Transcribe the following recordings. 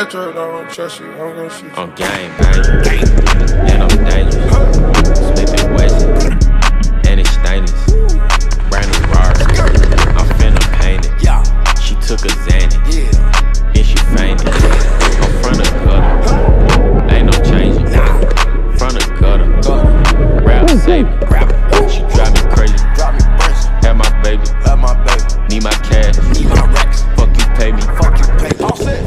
drug, I don't trust you, I'm gonna shoot you. I'm gang banging, and I'm dangerous. Smith and Wesson, and it's stainless. Brand new Rari, I'm finna paint it. She took a Xanax, and she fainted. I'm front of gutter, ain't no changing. Front of gutter, rap save me. She drive me crazy. Have my baby, need my cash, fuck you pay me. All set.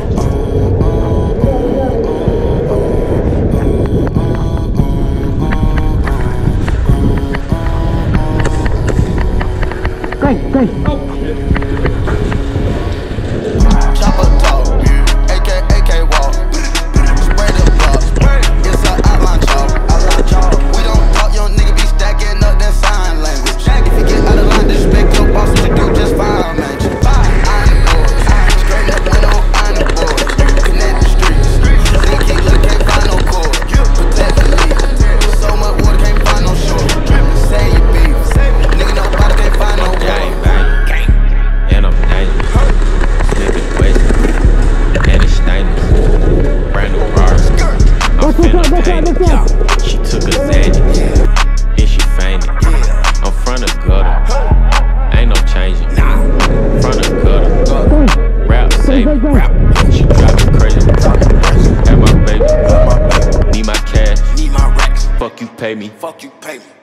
Thanks. Chopper talk, AK walk, spray the block, it's an outline chalk. We don't talk, young nigga be stacking up that sign language. If you get out of line, disrespect your boss, what you do just fine, man. I'm the boys, straight up window, I'm the boys. Connect the streets, nigga keep looking, can't find no cord. Protect the lead, so much water, can't find no shore. Say you beef, nigga nobody can't find no Gang banging, and I'm dangerous. Smith and Wesson, and it's stainless. Brand new Rari, I'm finna paint it. She took a Xanax, and she fainted. I'm front of gutter, ain't no changing. Front of gutter, rap save me. She drive me crazy. Have my baby, need my cash, fuck you pay me.